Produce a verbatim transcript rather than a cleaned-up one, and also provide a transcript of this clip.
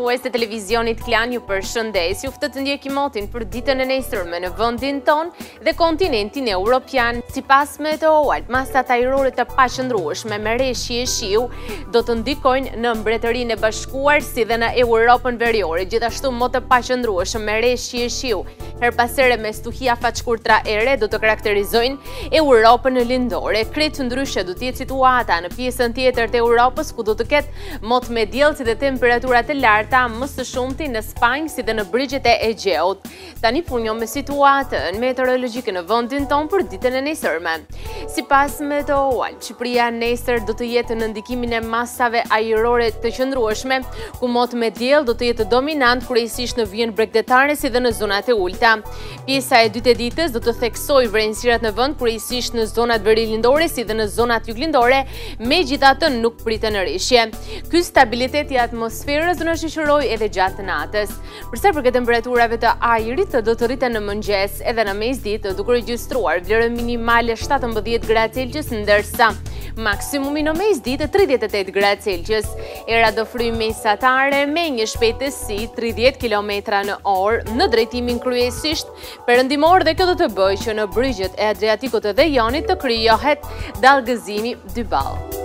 shikues të televizionit Klan, ju përshëndes, ju ftoj të ndjeki motin për ditën e nesërme në vendin ton dhe kontinentin evropian. Sipas Meteo, masat ajrore të paqëndrueshme me rreshje e shiu do të ndikojnë në Mbretërinë e Bashkuar si dhe në Europën Veriore, gjithashtu më të paqëndrueshëm me rreshje e shiu. Her pasere me stuhia faqkurtra ere do të karakterizojnë Europën lindore. Krejt ndryshe do të jetë situata në pjesën tjetër të Europës ku do të ketë mot me diellë dhe temperaturat e larta më së shumti në Spanjë si dhe në brigjet e Egeut. Tani punjo me situatën meteorologjike në vendin ton për ditën e nesërme. Sipas Meteo, Shqipëria nesër do të jetë në ndikimin e masave ajrore të qëndrueshme, ku mot me diell do të jetë dominant kryesisht në vijën bregdetare si dhe në zonat e ulta. Pjesa e dytë e ditës do të theksoj vrenësirat në vend kryesisht në zonat verilindore si dhe në zonat juglindore, megjithatë nuk priten rishje. Ky stabilitet i atmosferës do na shoqërojë edhe gjatë natës. Përsa për temperaturave të ajrit do të rriten në mëngjes edhe në mesditë duke regjistruar vlerë minimale shtatëmbëdhjetë gradë Celsius, ndërsa maksimumi në mesditë tridhjetë e tetë gradë Celsius. Era do fryjë mesatare me një shpejtësi tridhjetë kilometra në orë në drejtimin kryesisht perëndimor dhe kjo do të bëjë që në brigjet e Adriatikut dhe Jonit të krijohet dallgëzimi dy ball.